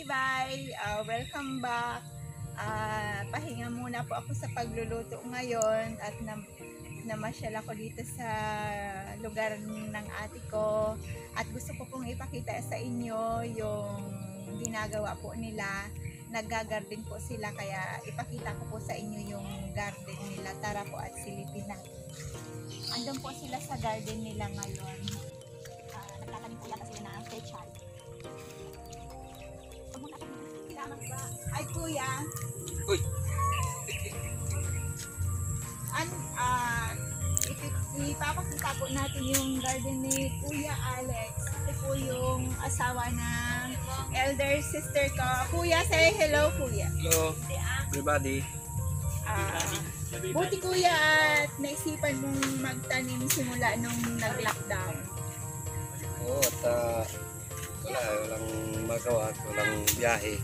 Tibay! Welcome back! Pahinga muna po ako sa pagluluto ngayon at namasyal ako dito sa lugar ng ate ko at gusto ko pong ipakita sa inyo yung ginagawa po nila. Naggagarden po sila kaya ipakita ko po sa inyo yung garden nila. Tara po at silipin natin. Andun po sila sa garden nila ngayon. Nagtatanim po yata sila ng pechay. Ay kuya. Uy. Ipapakita po natin yung garden ni Kuya Alex. Ito po yung asawa ng elder sister ko. Kuya, say hello kuya. Hello, everybody. Buti kuya at naisipan mong magtanim simula nung nag-lockdown. Oo, at walang magawa at walang biyahe.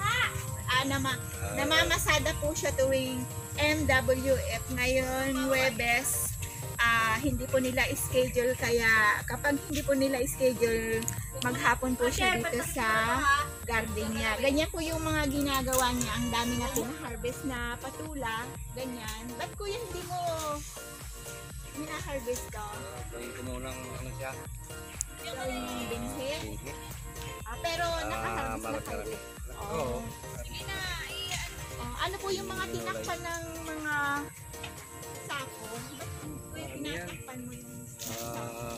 Namamasada po siya tuwing MWF. Ngayon, Webes, hindi po nila schedule kaya kapag hindi po nila schedule, maghapon po siya dito sa garden niya. Ganyan po yung mga ginagawa niya. Ang dami na po na-harvest na patula. Ganyan. Ba't kuya hindi mo hina-harvest ka? Gawin ko munang ano siya. Gawin mong binhi? Pero naka-harvest na kayo. Oo. Ano po yung mga tinakpan ng mga sako? Ba't kuya tinatakpan mo yung sako?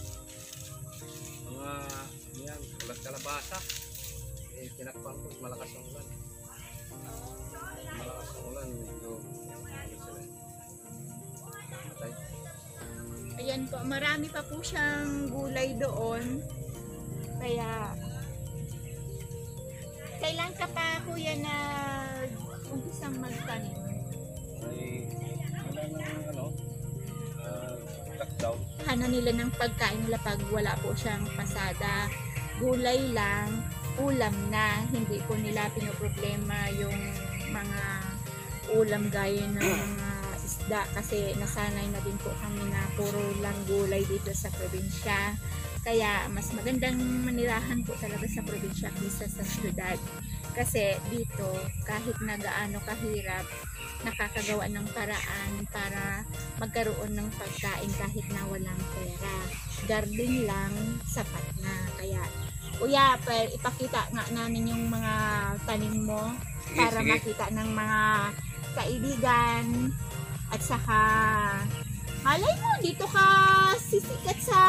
Mga yan, walang kalabasa. Tinakpan ko, malakas ang ulan. Malakas ang ulan, medyo matay. Ayan po, marami pa po siyang gulay doon. Kaya kailan ka pa kuya na umpisang magtanim? Ay, wala nang lockdown. Hana nila ng pagkain nila pag wala po siyang pasada. Gulay lang, ulam na. Hindi po nila pinoproblema yung mga ulam gaya ng mga isda kasi nasanay na din po kami na puro lang gulay dito sa probinsya. Kaya mas magandang manirahan po talaga sa probinsya kaysa sa syudad. Kasi dito kahit na gaano kahirap, nakakagawa ng paraan para magkaroon ng pagkain kahit na walang pera. Garden lang, sapat na. Kaya kuya, ipakita nga namin yung mga tanim mo para Sige. makita ng mga kaibigan at saka malay mo, dito ka sisikat sa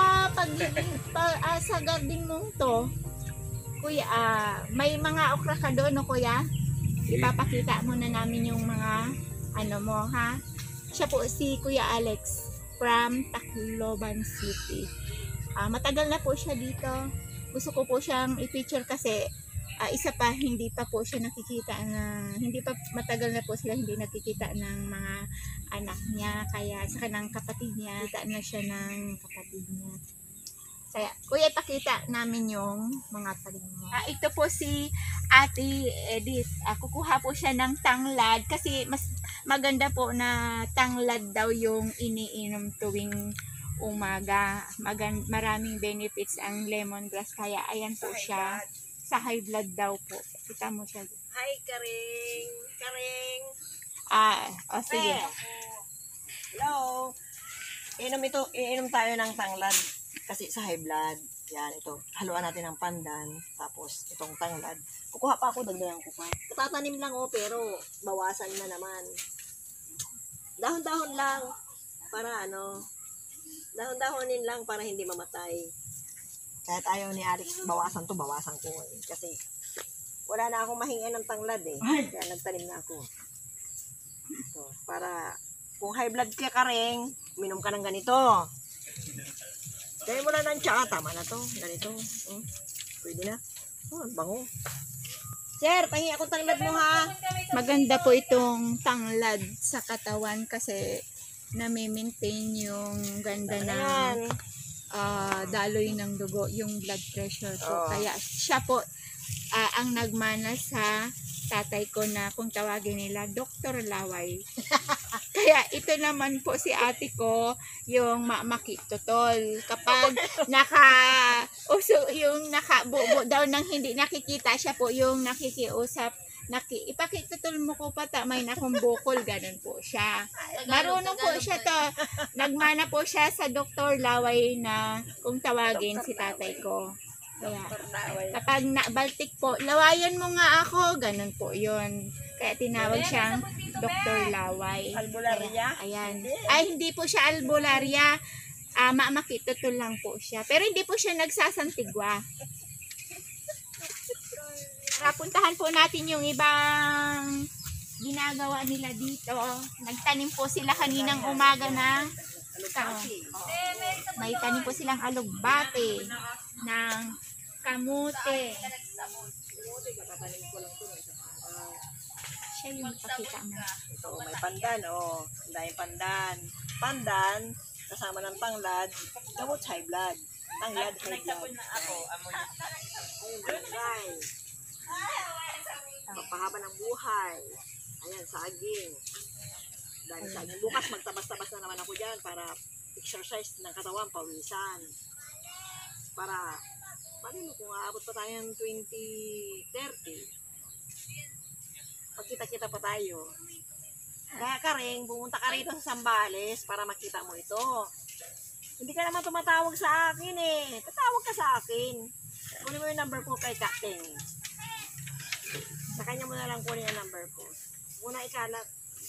sa garden mong to. Kuya, may mga okra ka doon, no kuya? Ipapakita muna namin yung mga ano mo, ha? Siya po si Kuya Alex from Tacloban City. Matagal na po siya dito. Gusto ko po siyang i-feature kasi isa pa, hindi pa po siya nakikita hindi pa matagal na po sila hindi nakikita ng mga anak niya, kaya sa kanang kapatid niya, kita na siya ng kapatid niya. Kaya, kuya, ipakita namin yung mga talim mo. Ito po si Ate Edith. Kukuha po siya ng tanglad kasi mas maganda po na tanglad daw yung iniinom tuwing umaga. Maraming benefits ang lemongrass, kaya ayan po siya. Sa high blood daw po. Kita mo siya. Hi, Karing. Karing. Sige. Hello. Iinom tayo ng tanglad kasi sa high blood. Yan, ito. Haluan natin ng pandan. Tapos, itong tanglad. Kukuha pa ako, dagdagan ko pa. Tatanim lang pero bawasan na naman. Dahon-dahon lang. Para dahon-dahonin lang para hindi mamatay. Kahit ayaw ni Alex, bawasan ko eh. Kasi wala na akong mahinga ng tanglad eh. Kaya nagtanim na ako. So, para kung high blood ka Karing, minom ka ng ganito. Dahil mo na ng tsaka, tama na to. Ganito. Pwede na. Bango. Sir, pahingi ako tanglad mo ha. Maganda po itong tanglad sa katawan kasi nami-maintain yung ganda ng daloy ng dugo, yung blood pressure ko. Kaya siya po ang nagmana sa tatay ko na kung tawagin nila Dr. Laway. Kaya ito naman po si ate ko, yung makitutol. Kapag yung nakabubo daw ng hindi nakikita, siya po yung nakikiusap. Ipakitutol mo ko pa, may nakong bukol, ganun po siya. Marunong po siya to. Nagmana po siya sa Dr. Laway na kung tawagin si tatay ko. Kaya, kapag Baltic po, lawayan mo nga ako, ganun po yun. Kaya tinawag siyang Dr. Laway. Albularya? Ayan. Ay, hindi po siya albularya. Makitutol lang po siya. Pero hindi po siya nagsasantigwa. Tara, puntahan po natin yung ibang ginagawa nila dito. Nagtanim po sila kaninang umaga ng may tanim po silang alugbate ng kamote. Siya yung ipakita mo. Ito, may pandan, oh. Ang daming pandan. Pandan, kasama ng tanglad, gamot high blood. Tanglad, high blood. Ayun, guys. Papahaba ng buhay. Ayan, saging. Dahil saging. Bukas magtabas-tabas na naman ako dyan para exercise ng katawan, pawisan. Para, paano kung aabot pa tayo ng 2030, pagkita-kita pa tayo. Kaya ka rin, pumunta ka rito sa Zambales para makita mo ito. Hindi ka naman tumatawag sa akin eh. Tatawag ka sa akin. Kunin mo yung number ko kay Captain. Sa kanya mo na lang kunin yung number ko. Muna ikalat.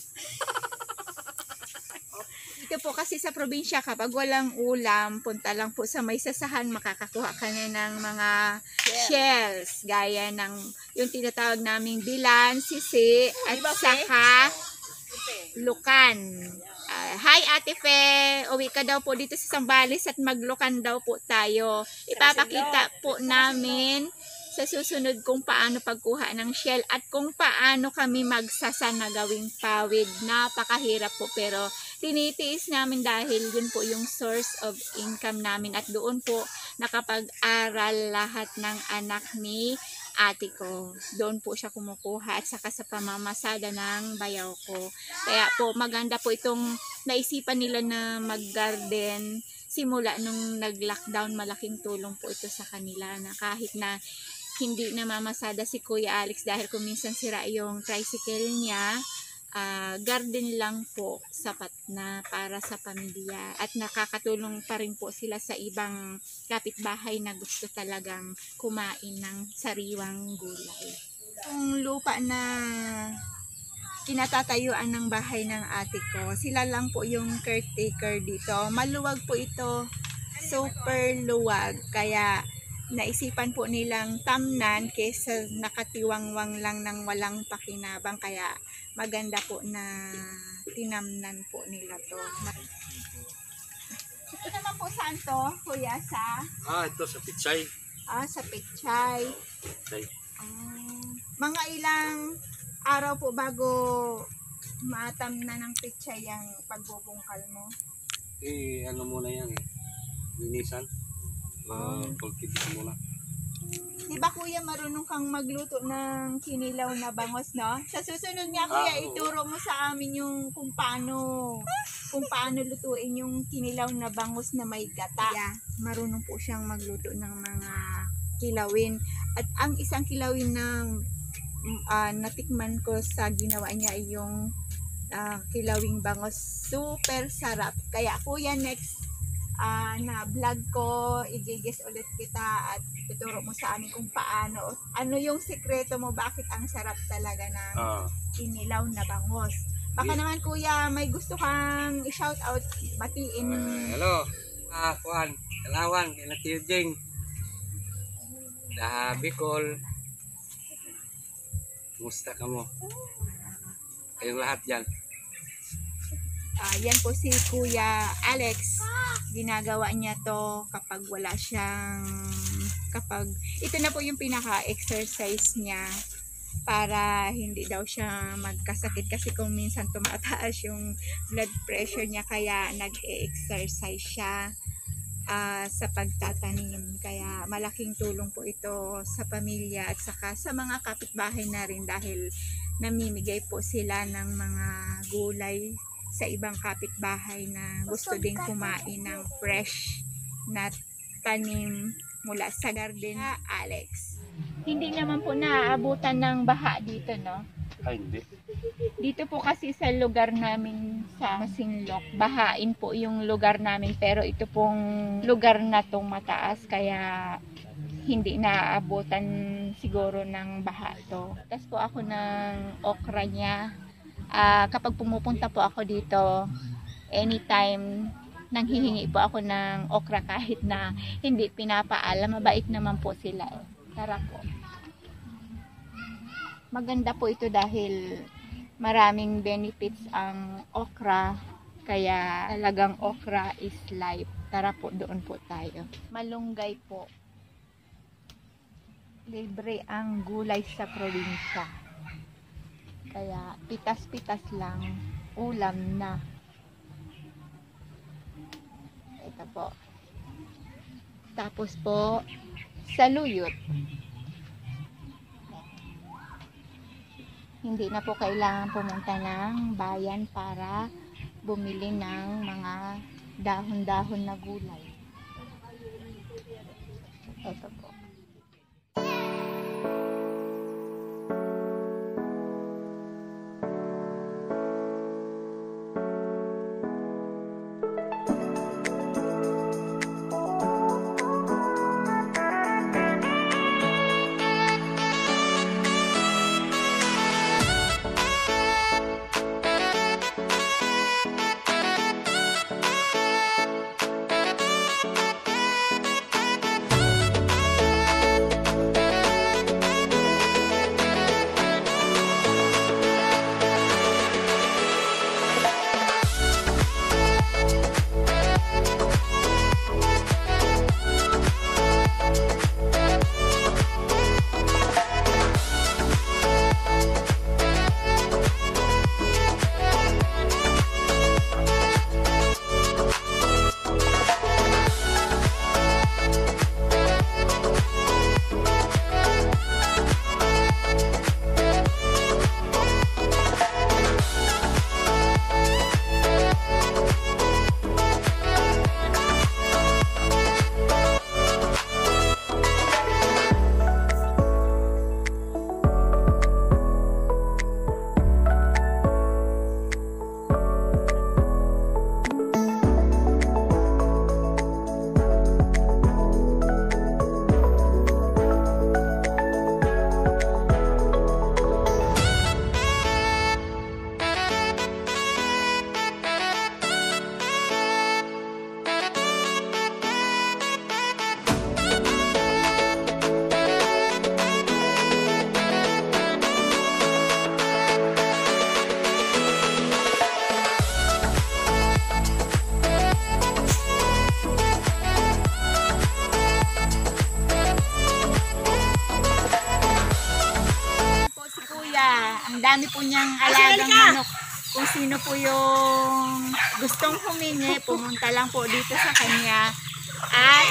Ito po kasi sa probinsya, kapag walang ulam, punta lang po sa may sasahan, makakakuha ka na ng mga shells. Gaya ng yung tinatawag naming bilan, sisi, at saka lukan. Hi Ate Fe, uwi ka daw po dito sa Zambales at maglukan daw po tayo. Ipapakita po namin sa susunod kung paano pagkuha ng shell at kung paano kami magsasa na gawing pawid. Napakahirap po pero tinitiis namin dahil yun po yung source of income namin at doon po nakapag-aral lahat ng anak ni ate ko. Doon po siya kumukuha at saka sa pamamasada ng bayaw ko. Kaya po maganda po itong naisipan nila na mag-garden simula nung nag-lockdown. Malaking tulong po ito sa kanila na kahit na hindi namamasada si Kuya Alex dahil kung minsan sira yung tricycle niya, garden lang po sapat na para sa pamilya at nakakatulong pa rin po sila sa ibang kapitbahay na gusto talagang kumain ng sariwang gulay. Yung lupa na kinatatayuan ng bahay ng ate ko, sila lang po yung caretaker dito. Maluwag po ito, super luwag, kaya naisipan po nilang tamnan kaysa nakatiwangwang lang ng walang pakinabang, kaya maganda po na tinamnan po nila to. Ito naman po saan to, kuya? Sa? Ito sa Pichay. Sa Pichay. Pichay. Mga ilang araw po bago matamnan ng Pichay ang pagbubungkal mo? Ano muna yan eh. Linisan. Kultivate muna. Diba kuya, marunong kang magluto ng kinilaw na bangos, no? Sa susunod nga kuya, ituro mo sa amin yung kung paano lutuin yung kinilaw na bangos na may gata. Yeah, marunong po siyang magluto ng mga kilawin. At ang isang kilawin na natikman ko sa ginawa niya ay yung kilawing bangos. Super sarap. Kaya kuya, next na vlog ko, igigis ulit kita at tuturo mo sa amin kung paano, ano yung sekreto mo, bakit ang sarap talaga ng kinilaw na bangos. Baka naman kuya, may gusto kang i-shout out, batiin. Hello, Juan, Kalawan, Kinatiyujing, Bicol, kumusta ka mo? Kayong lahat dyan. Yan po si Kuya Alex, ginagawa niya to kapag wala siyang, ito na po yung pinaka-exercise niya para hindi daw siya magkasakit kasi kung minsan tumataas yung blood pressure niya, kaya nag-e-exercise siya sa pagtatanim. Kaya malaking tulong po ito sa pamilya at saka sa mga kapitbahay na rin dahil namimigay po sila ng mga gulay sa ibang kapitbahay na gusto din kumain ng fresh na tanim mula sa garden na Alex. Hindi naman po naaabutan ng baha dito, no? Ay, hindi. Dito po kasi sa lugar namin sa Masinloc, bahain po yung lugar namin, pero ito pong lugar na tong mataas, kaya hindi naaabutan siguro ng baha to. Tapos po ako ng okra niya. Kapag pumupunta po ako dito, anytime nanghihingi po ako ng okra kahit na hindi pinapaalam, mabait naman po sila. Tara po. Maganda po ito dahil maraming benefits ang okra, kaya talagang okra is life. Tara po, doon po tayo. Malunggay po. Libre ang gulay sa probinsya. Kaya pitas-pitas lang, ulam na. Ito po. Tapos po, saluyot. Hindi na po kailangan pumunta ng bayan para bumili ng mga dahon-dahon na gulay. Ito po. Ang dami po niyang alagang manok. Kung sino po yung gustong humingi, pumunta lang po dito sa kanya at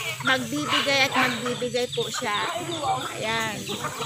magbibigay po siya. Ayan.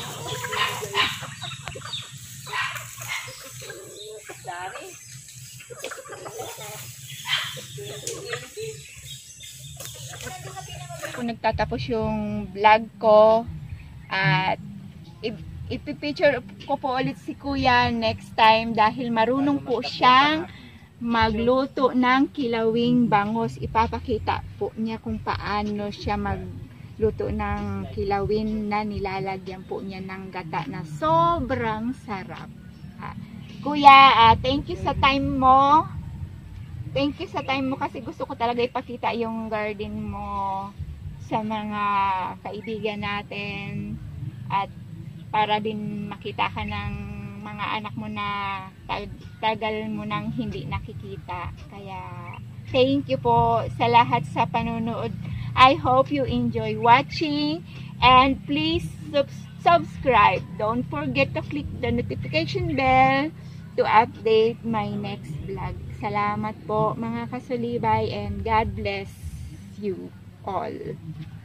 Kung nagtatapos yung vlog ko at ipipicture ko po ulit si Kuya next time dahil marunong po siyang magluto ng kilawing bangus. Ipapakita po niya kung paano siya magluto ng kilawin na nilalagyan po niya ng gata na sobrang sarap. Kuya, thank you sa time mo. Thank you sa time mo kasi gusto ko talaga ipakita yung garden mo sa mga kaibigan natin at para din makita ka ng mga anak mo na tagal mo nang hindi nakikita. Kaya thank you po sa lahat sa panonood. I hope you enjoy watching and please subscribe. Don't forget to click the notification bell to update my next vlog. Salamat po mga kasulibay and God bless you all.